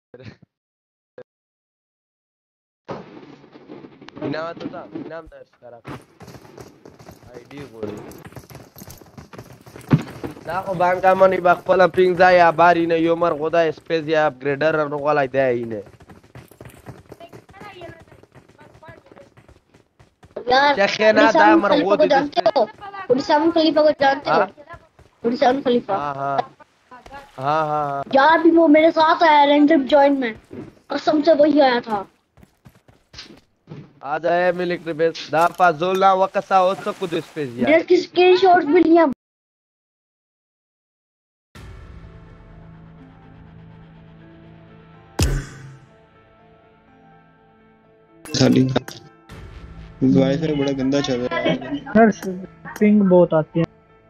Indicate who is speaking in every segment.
Speaker 1: inamda sekarang ID gue nah aku bangka mani bak pala ping zaya bari ne yomar goda space ya upgrader ro wala dai ine
Speaker 2: यार
Speaker 1: क्या कहना था मर
Speaker 2: खलीफा
Speaker 1: वो
Speaker 2: को
Speaker 1: दे
Speaker 2: जानते हो? बुरसामुन खलीफा को जानते हो? बुरसामुन खलीफा
Speaker 1: हाँ हाँ हाँ हाँ
Speaker 2: यार भी वो मेरे साथ आया रैंडम जॉइन में कसम से वही आया था
Speaker 1: आ जाए मिलिट्री बेस दापा जोला वकसा ओसो कुछ स्पेस या
Speaker 2: मेरे की स्क्रीनशॉट्स भी लिया
Speaker 3: खाली वाईफाई बड़ा गंदा चल रहा है
Speaker 4: यार पिंग बहुत आती है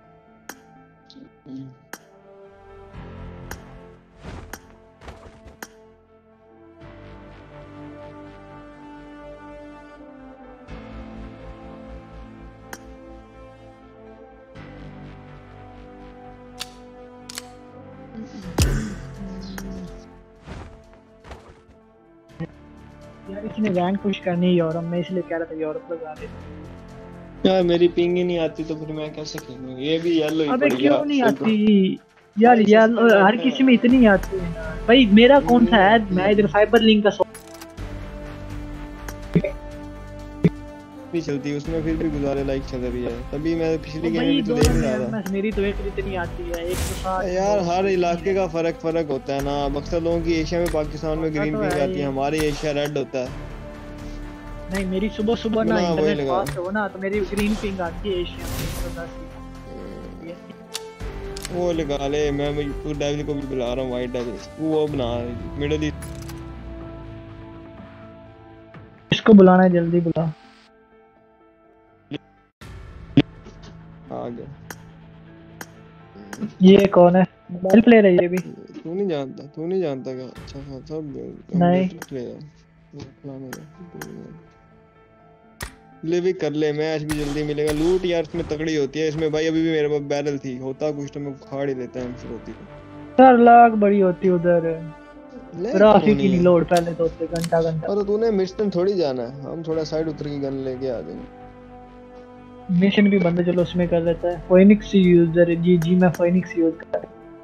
Speaker 4: यार इसने रैंक पुश करनी है यूरोप में इसलिए कह रहा था यूरोप लगा दे
Speaker 3: यार मेरी पिंग ही नहीं आती तो फिर मैं कैसे खेलूं ये भी येलो ही
Speaker 4: अबे
Speaker 3: पड़
Speaker 4: क्यों
Speaker 3: गया
Speaker 4: नहीं आती यार हर किसी में इतनी आती है ना भाई मेरा कौन सा है मैं इधर फाइबर लिंक का
Speaker 3: भी चलती है उसमें फिर भी गुजारे लाइक चल रही है तभी मैं पिछली गेम में तो
Speaker 4: भाई
Speaker 3: देख रहा था
Speaker 4: मेरी तो एक इतनी आती है 160
Speaker 3: यार हर इलाके का फर्क होता है ना अक्सर लोगों की एशिया में पाकिस्तान में ग्रीन पिंग आती है हमारी एशिया रेड होता है
Speaker 4: नहीं मेरी सुबह सुबह ना इंटरनेट फास्ट हो ना तो मेरी ग्रीन पिंग आती है एशिया में
Speaker 3: वो लगा ले मैं टू डेविल को भी बुला रहा हूँ वाइट डेविल वो बना मिडिल ईस्ट
Speaker 4: इसको बुलाना है जल्दी बुला
Speaker 3: आ गया
Speaker 4: ये कौन है मोबाइल प्लेयर है ये भी
Speaker 3: तू नहीं जानता क्या अच्छा खासा
Speaker 4: नहीं
Speaker 3: प्लेयर ले भी कर ले मैच भी जल्दी मिलेगा लूट यार इसमें तगड़ी होती है इसमें भाई अभी भी मेरे पास बैरल थी होता कुछ तो मैं खाड़ ही लेता है फिर होती
Speaker 4: 4 लाख बड़ी होती उधर राफी की नहीं लोड पहले तो होते घंटा
Speaker 3: और तूने मिशन थोड़ी जाना है हम थोड़ा साइड उतर की गन लेके आ जाएंगे
Speaker 4: मिशन भी बंदा चलो उसमें कर लेता है फोनिक्स यूजर जी मैं फोनिक्स यूज कर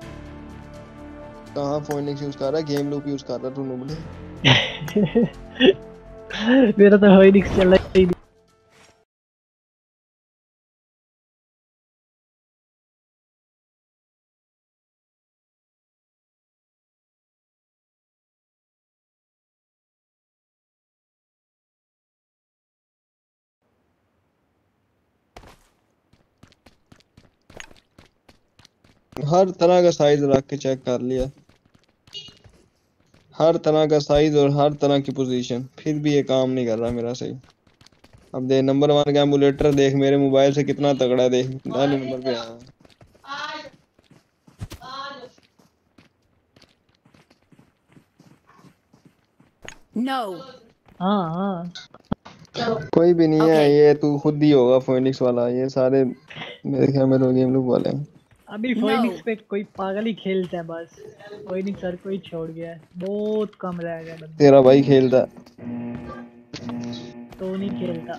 Speaker 3: कहां फोनिक्स यूज कर रहा है गेम लूप यूज कर रहा है तू नुबले
Speaker 4: मेरा तो फोनिक्स चल रहा ही
Speaker 3: हर तरह का साइज रख के चेक कर लिया हर तरह का साइज और हर तरह की पोजीशन फिर भी ये काम नहीं कर रहा मेरा सही अब देख नंबर 1 का एमुलेटर देख मेरे मोबाइल से कितना तगड़ा है देख पहले नंबर पे आया
Speaker 5: नो
Speaker 4: हाँ
Speaker 3: कोई भी नहीं है ये तू खुद ही होगा फोनिक्स वाला ये सारे मेरे ख्याल में तो गेम लूप वाले हैं
Speaker 4: अभी फोनिक्स पे कोई पागल ही खेलता है बस फोनिक्स सर कोई छोड़ गया है बहुत कम रह गया बंदा
Speaker 3: तेरा भाई खेलता
Speaker 4: तो नहीं खेलता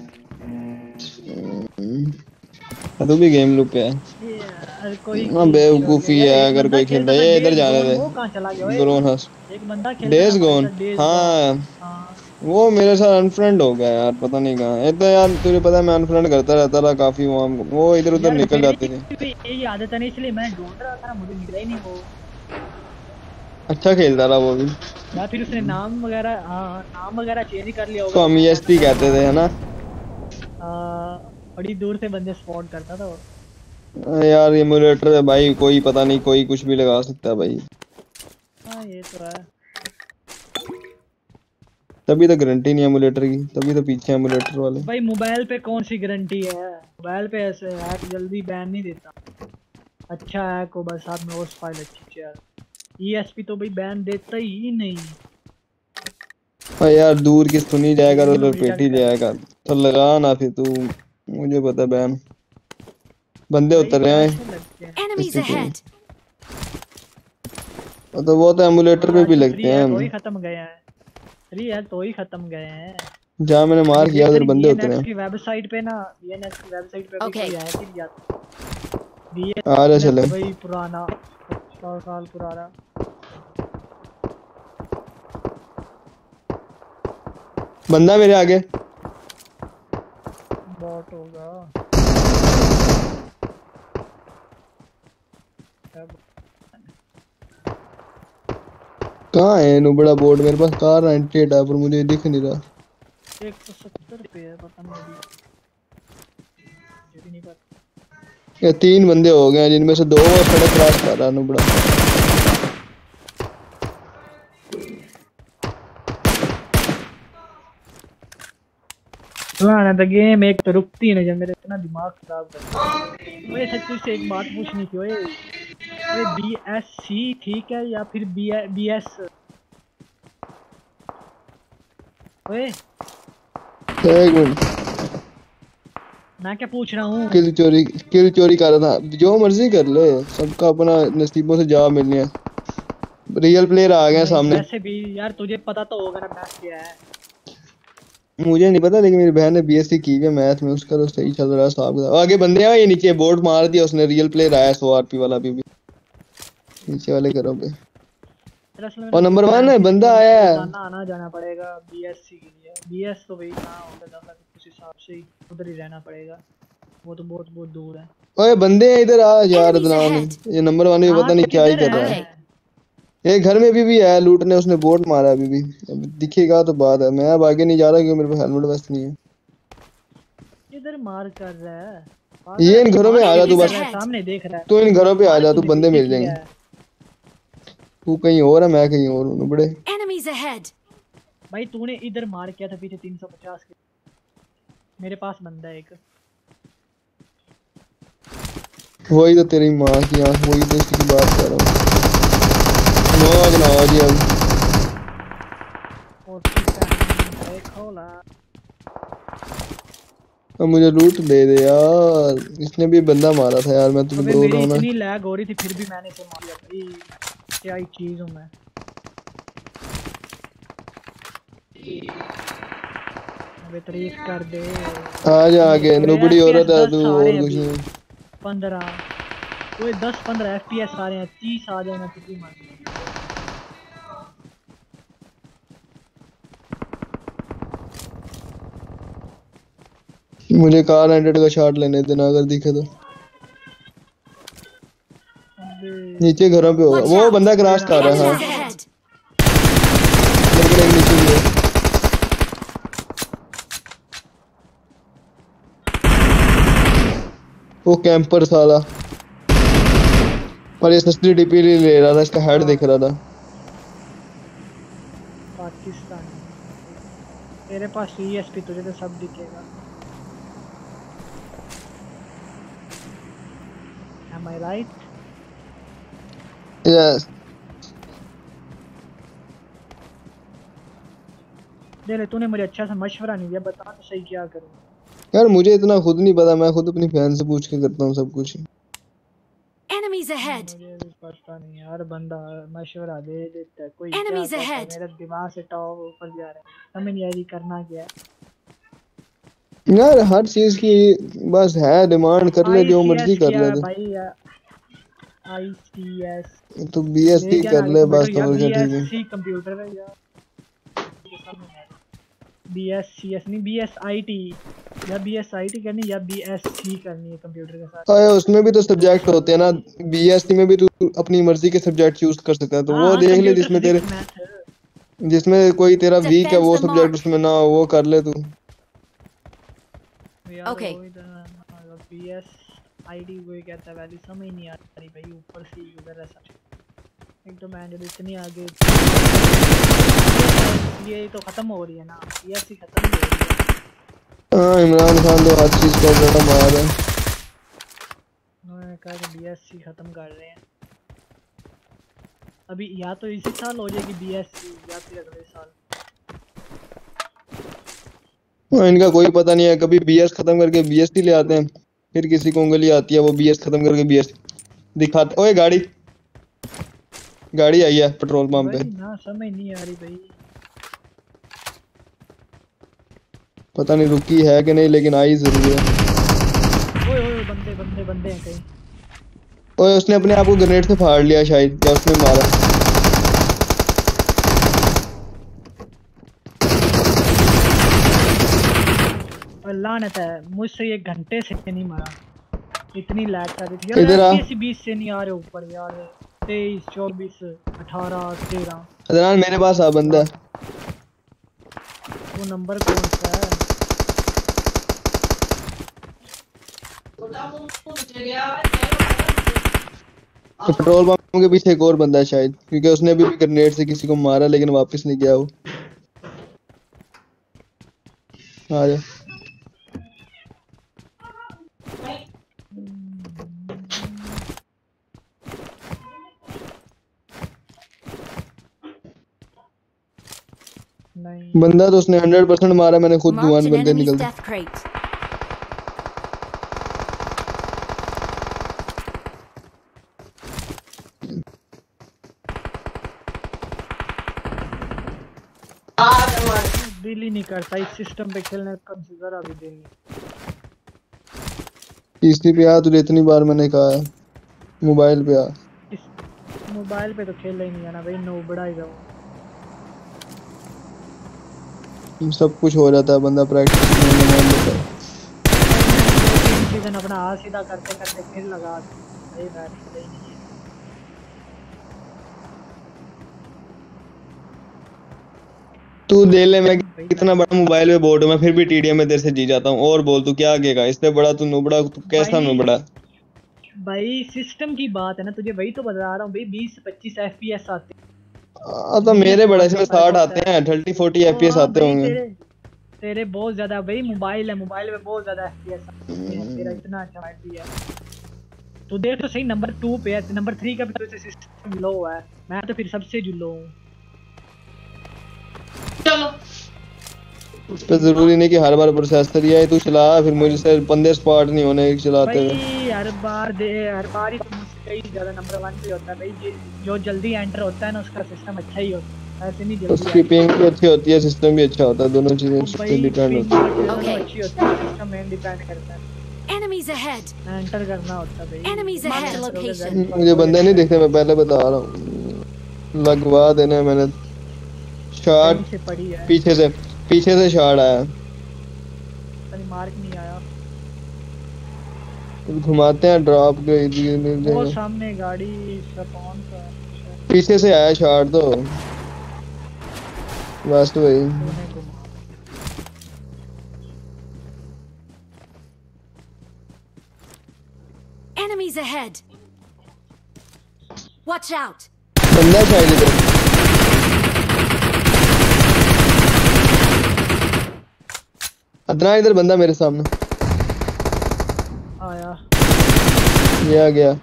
Speaker 3: तू भी गेम लूप पे है
Speaker 4: यार कोई
Speaker 3: बेवकूफी है अगर कोई खेलता है ये इधर जाने दे
Speaker 4: वो कहां चला गया
Speaker 3: ड्रोन हंस
Speaker 4: एक बंदा खेलता
Speaker 3: डेज गोन हाँ वो मेरे साथ अनफ्रेंड हो गया यार पता नहीं कहाँ है तो यार तुझे पता है मैं अनफ्रेंड करता रहता था काफी वो इधर उधर निकल जाते थे
Speaker 4: यही आदत है नहीं इसलिए मैं ढूंढ रहा था मुझे मिला ही नहीं वो
Speaker 3: अच्छा खेलता था वो भी
Speaker 4: या फिर उसने नाम वगैरह चेंज कर लिया होगा
Speaker 3: तो हम ईएसपी कहते थे है ना
Speaker 4: बड़ी दूर से बंदे स्पॉट करता था वो
Speaker 3: यार एमुलेटर है भाई कोई पता नहीं कोई कुछ भी लगा सकता है भाई
Speaker 4: हाँ ये तो है
Speaker 3: तभी तो गारंटी नहीं एमुलेटर की तभी तो पीछे एमुलेटर वाले
Speaker 4: भाई मोबाइल पे कौन सी गारंटी है मोबाइल पे ऐसे हैक जल्दी बैन नहीं देता अच्छा हैक हो बस साथ में ओस फाइल अच्छी यार ईएसपी तो भाई बैन देता ही नहीं
Speaker 3: यार दूर की सुनी जाएगा तो पेट ही जाएगा तो लगा ना फिर तू मुझे पता बैन बंदे उतर रहे हैं तो वो तो एमुलेटर पे भी लगते हैं।
Speaker 4: तो ही खत्म गए हैं। फ्री है तो ही खत्म गए हैं।
Speaker 3: जहाँ मैंने मार किया उधर बंदे होते हैं।
Speaker 4: की वेबसाइट पे ना, बीएनएक्स की वेबसाइट पे भी
Speaker 5: Okay.
Speaker 4: कोई है कि
Speaker 3: आ रहा चले।
Speaker 4: वही पुराना 100 साल पुराना।
Speaker 3: बंदा मेरे आगे।
Speaker 4: बॉट होगा।
Speaker 3: कहाँ है नुबड़ा बोर्ड? मेरे पास कार 98 है पर मुझे दिख नहीं रहा।
Speaker 4: 170 पे है, पता नहीं अभी। मुझे भी नहीं पता।
Speaker 3: ये 3 बंदे हो गए हैं जिनमें से 2 सड़क क्रॉस कर रहा है नुबड़ा।
Speaker 4: सुना था गेम एक तो रुकती नहीं जब मेरे इतना दिमाग खराब करता है। मुझे सच्ची से एक बात पूछनी थी। ओए बीएससी ठीक है या फिर बीएस? ओए
Speaker 3: एक मिनट,
Speaker 4: मैं क्या पूछ रहा हूँ?
Speaker 3: किल चोरी कर रहा था। जो मर्जी कर ले, सबका अपना नसीबों से जवाब मिलनी है। रियल प्लेयर आ गए हैं सामने।
Speaker 4: वैसे भी यार तुझे पता तो होगा ना मैथ क्या है।
Speaker 3: मुझे नहीं पता, लेकिन मेरी बहन ने बीएससी की है मैथ में, उसका तो सही चल रहा है साहब। आगे बंदे आए, ये नीचे बोर्ड मार दिया उसने। रियल प्लेयर आया 100 आरपी वाला भी नीचे वाले घरों पे। और नंबर 1 है बंदा आया है।
Speaker 4: आना जाना पड़ेगा बीएससी के लिए। बीएस तो भाई कहाँ होगा दादा, उस हिसाब से ही उधर ही रहना पड़ेगा। वो तो बहुत बहुत दूर है।
Speaker 3: ओए बंदे हैं इधर आ यार।
Speaker 5: Enemies
Speaker 3: Adnan
Speaker 5: ahead.
Speaker 3: ये नंबर 1 भी पता नहीं क्या ही कर रहा है। एक घर में भी है लूटने, उसने बोर्ड मारा अभी भी। अब दिखेगा तो बात है। मैं अब आगे नहीं जा रहा क्योंकि मेरे पास हेलमेट वेस्ट नहीं है।
Speaker 4: इधर मार कर रहा है
Speaker 3: ये इन घरों में आ जा तू, बस
Speaker 4: सामने देख रहा है।
Speaker 3: तू इन घरों पे आ जा, तू बंदे मिल जाएंगे। तू कहीं और है, मैं कहीं और हूँ। बड़े
Speaker 5: Enemies ahead.
Speaker 4: भाई तूने इधर मार किया था पीछे 350 के। मेरे पास बंदा है एक।
Speaker 3: वही तो तेरी माँ की आँख, वही तो इसकी बात कर रहा हूँ। नवाज नवाज जी अब
Speaker 4: खोला।
Speaker 3: अब मुझे लूट दे दे यार। इसने भी बंदा मारा था यार, मैं तुझे बोल रहा हूँ ना।
Speaker 4: इतनी लैग हो रही थी फिर भी मैंने इसे मार दिया भाई। क्या ही चीज हूँ मैं। अबे तारीफ कर दे।
Speaker 3: आज आगे नुबड़ी औरत है तू, और कुछ नहीं।
Speaker 4: 15 कोई 10-15 FPS आ रहे हैं। 30 आ जाए मैं कितनी मार।
Speaker 3: मुझे कार 100 का शॉट लेने देना अगर दिखे तो। नीचे घरों पे होगा वो बंदा। क्रॉस कर रहा है।
Speaker 5: Enemies ahead.
Speaker 3: लेकिन एक नीचे भी है। वो कैंपर साला, पर ये सस्ती डीपी ले रहा था। इसका हेड दिख रहा था।
Speaker 4: पाकिस्तान तेरे पास ESP, तुझे तो सब दिखेगा। Am I right?
Speaker 3: यस।
Speaker 4: दे तूने मुझे अच्छा सा मशवरा नहीं दिया। बता तो सही क्या करूं।
Speaker 3: यार मुझे इतना खुद नहीं पता, मैं खुद अपनी बहन से पूछ के करता हूँ सब कुछ।
Speaker 5: Enemies ahead.
Speaker 4: मुझे भी पता नहीं यार। बंदा मशवरा दे देता है कोई।
Speaker 5: Enemies
Speaker 4: क्या
Speaker 5: ahead.
Speaker 4: मेरा दिमाग से टॉप ऊपर जा रहा है। समझ नहीं आ रही करना क्या है।
Speaker 3: यार हर चीज की बस है डिमांड, कर ले जो मर्जी कर ले।
Speaker 4: भाई ICS
Speaker 3: तो BSc कर ले बस, तो मुझे ठीक है।
Speaker 4: BSc कंप्यूटर है यार। BScs नहीं, BSIT या BSIT करनी या BSc करनी है कंप्यूटर के साथ।
Speaker 3: अरे उसमें भी तो सब्जेक्ट होते हैं ना। BSc में भी तू अपनी मर्जी के सब्जेक्ट चूज कर सकता है। तो वो देख ले जिसमें कोई तेरा वीक है वो सब्जेक्ट उसमें ना हो, वो कर ले तू।
Speaker 5: Okay.
Speaker 4: BSIT वही कहता है। वैल्यू समझ नहीं आ रही भाई। ऊपर से उधर ऐसा एक तो मैं जब इतनी आगे ये तो खत्म हो रही है ना। BSc खत्म हो रही है।
Speaker 3: हाँ इमरान खान तो हर चीज का बड़ा मार है।
Speaker 4: उन्होंने कहा कि BSc खत्म कर रहे हैं अभी। या तो इसी साल हो जाएगी BSc या फिर अगले साल।
Speaker 3: इनका कोई पता नहीं है। कभी BS खत्म करके BSc ले आते हैं, फिर किसी को उंगली आती है वो BS खत्म करके BS दिखाते। ओए गाड़ी गाड़ी आई है पेट्रोल पंप पे।
Speaker 4: भाई ना समझ नहीं आ रही भाई।
Speaker 3: पता नहीं रुकी है कि नहीं, लेकिन आई जरूर है।
Speaker 4: ओए ओए बंदे बंदे बंदे हैं कहीं।
Speaker 3: ओए उसने अपने आप को ग्रेनेड से फाड़ लिया शायद, या उसने मारा।
Speaker 4: और लानत है मुझसे ये घंटे से नहीं मारा, इतनी लैग कर रही थी यार।
Speaker 3: इधर आ।
Speaker 4: FPS 20 से नहीं आ रहे ऊपर यार। 23 24 18 13।
Speaker 3: अदनान मेरे पास आ बंदा है।
Speaker 4: वो नंबर कौन सा है?
Speaker 3: तो पेट्रोल पंप के पीछे एक और बंदा है शायद, क्योंकि उसने अभी भी ग्रेनेड से किसी को मारा लेकिन वापस नहीं गया वो। आ जा।
Speaker 4: नहीं
Speaker 3: बंदा तो उसने 100% मारा, मैंने खुद
Speaker 5: Marked
Speaker 3: जुआन
Speaker 5: an
Speaker 3: बंदे
Speaker 5: enemy's
Speaker 3: निकलते।
Speaker 5: death crate.
Speaker 4: दिल ही नहीं करता इस सिस्टम पे खेलने का, जरा भी दिल नहीं।
Speaker 3: तीसरी पे आ तुझे, इतनी बार मैंने कहा है मोबाइल पे आ।
Speaker 4: इस मोबाइल पे तो खेला ही नहीं है ना भाई, नो बड़ा ही जाओ।
Speaker 3: सब कुछ हो जाता है, बंदा प्रैक्टिस नहीं मान लेता है।
Speaker 4: सीजन अपना हाथ सीधा करते करते फिर लगा भाई बैठ ही नहीं है।
Speaker 3: तू दे ले, मैं कितना बड़ा मोबाइल पे बोर्ड हूँ, मैं फिर भी टीडीएम में देर से जी जाता हूँ। और बोल तू क्या आगेगा, इससे बड़ा तू नुबड़ा, तू कैसा
Speaker 4: भाई
Speaker 3: नुबड़ा।
Speaker 4: भाई सिस्टम की बात है ना, तुझे वही तो बता रहा हूँ भाई। 20-25 FPS आते
Speaker 3: तो मेरे बड़ा इसमें
Speaker 4: हैं।
Speaker 3: 60 आते हैं, 30-40 FPS
Speaker 4: हाँ
Speaker 3: आते
Speaker 4: भाई
Speaker 3: होंगे।
Speaker 4: तेरे तेरे बहुत ज्यादा भाई। मोबाइल है, मोबाइल में बहुत ज्यादा FPS आते हैं। तेरा इतना अच्छा बैटरी है। तू देख तो सही, नंबर 2 पे है, नंबर 3 का भी तो सिस्टम लो है। मैं तो फिर सबसे जो लो हूँ।
Speaker 3: उस पे जरूरी नहीं कि हर बार प्रोसेसर ही आए तू चला, फिर मुझे से बंदे स्पॉट नहीं होने चलाते हुए।
Speaker 4: भाई हर बार ही तो मुझसे ही ज्यादा नंबर 1 पे होता है भाई। जो जल्दी एंटर होता है ना उसका सिस्टम अच्छा ही होता है, ऐसे नहीं जल्दी
Speaker 3: उसकी पिंग भी अच्छी होती है, सिस्टम भी अच्छा होता है, दोनों चीजें
Speaker 4: तो
Speaker 3: उस
Speaker 4: भाई
Speaker 3: पे डिपेंड होती है।
Speaker 4: दोनों
Speaker 5: Okay.
Speaker 4: अच्छी होती है, सिस्टम में डिपेंड करता है।
Speaker 5: Enemies ahead.
Speaker 4: एंटर करना होता है भाई।
Speaker 5: Enemies ahead.
Speaker 4: Mark the
Speaker 5: Location.
Speaker 3: मुझे बंदे नहीं दिखते, मैं पहले बता रहा हूँ। लगवा देने मैंने शॉट।
Speaker 4: कहीं से पड़ी है,
Speaker 3: पीछे से शॉट आया।
Speaker 4: कहीं मार्क नहीं आया।
Speaker 3: घुमाते हैं ड्रॉप
Speaker 4: वो सामने गाड़ी स्पॉन का
Speaker 3: पीछे से आया शॉट तो बस वही।
Speaker 4: तूने घुमा।
Speaker 5: Enemies ahead. Watch out.
Speaker 3: बंदा शायद इधर। अदना इधर बंदा मेरे सामने।
Speaker 4: आया
Speaker 3: ये आ गया।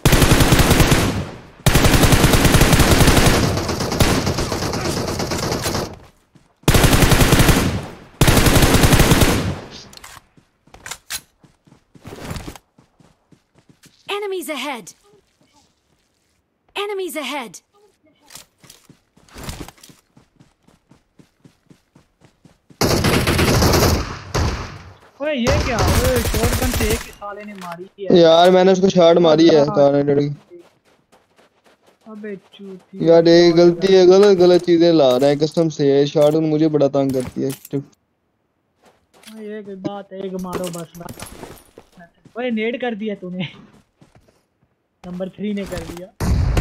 Speaker 5: Enemies ahead. Enemies ahead.
Speaker 4: ओए ये क्या, ओए शॉटगन से एक ही साले ने मारी है
Speaker 3: यार मैंने उसको शॉट मारी है कार।
Speaker 4: अबे चूती
Speaker 3: यार ये गलती है, गलत चीजें ला रहा है कसम से। ये शॉट मुझे बड़ा तंग करती है।
Speaker 4: ये कोई बात है, एक मारो बस ना। ओए नेड कर दिया तूने। नंबर 3 ने कर दिया।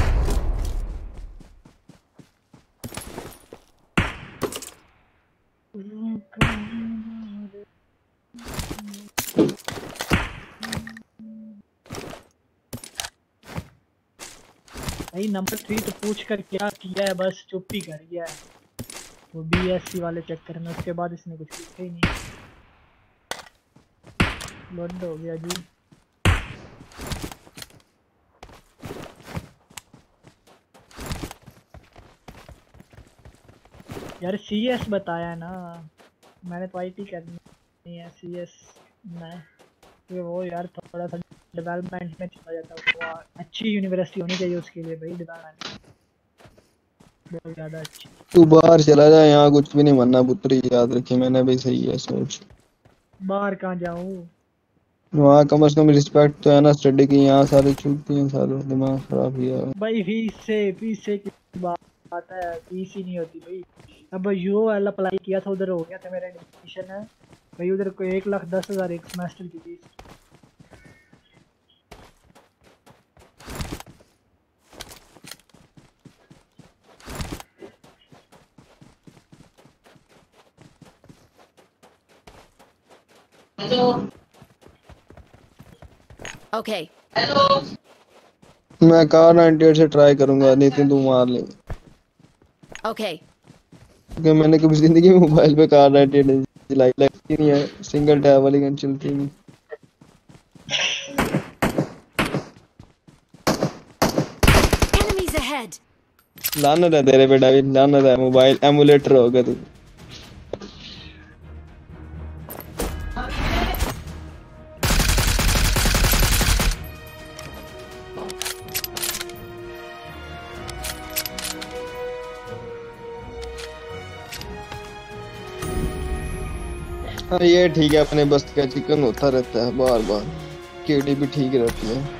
Speaker 4: भाई नंबर 3 तो पूछ कर क्या किया है, बस चुप ही कर गया है वो BSC वाले चक्कर में। उसके बाद इसने कुछ लिखा ही नहीं। बंद हो गया जी। यार CS बताया ना, मैंने तो IT करनी है। CS में ये वो यार थोड़ा सा डेवलपमेंट में चला जाता है। वो अच्छी यूनिवर्सिटी होनी चाहिए उसके लिए भाई डेवलपमेंट। बहुत ज्यादा अच्छी।
Speaker 3: तू बाहर चला जा, यहाँ कुछ भी नहीं बनना पुत्री, याद रखे मैंने भी सही है सोच।
Speaker 4: बाहर कहाँ जाऊँ?
Speaker 3: वहाँ कम से कम रिस्पेक्ट तो है ना स्टडी की, यहाँ सारे छूटती हैं, सारे दिमाग खराब किया है।
Speaker 4: भाई फीस से की बात है, फीस ही नहीं होती भाई। अब यूओएल अप्लाई किया था, उधर हो गया था मेरा एडमिशन है भाई, उधर को 1,10,000 एक सेमेस्टर की फीस।
Speaker 5: Okay.
Speaker 3: मैं कार 98 से ट्राई करूंगा, नितिन तू मार ले,
Speaker 5: Okay.
Speaker 3: क्योंकि मैंने कभी जिंदगी में मोबाइल पे कार 98 चलाई, लगती नहीं है, सिंगल टैब वाली गन चलती नहीं।
Speaker 5: Enemies ahead.
Speaker 3: लानत है तेरे पे डेविड, लानत है, मोबाइल एमुलेटर होगा तू। हाँ ये ठीक है, अपने बस का चिकन होता रहता है बार बार, केडी भी ठीक रहती है।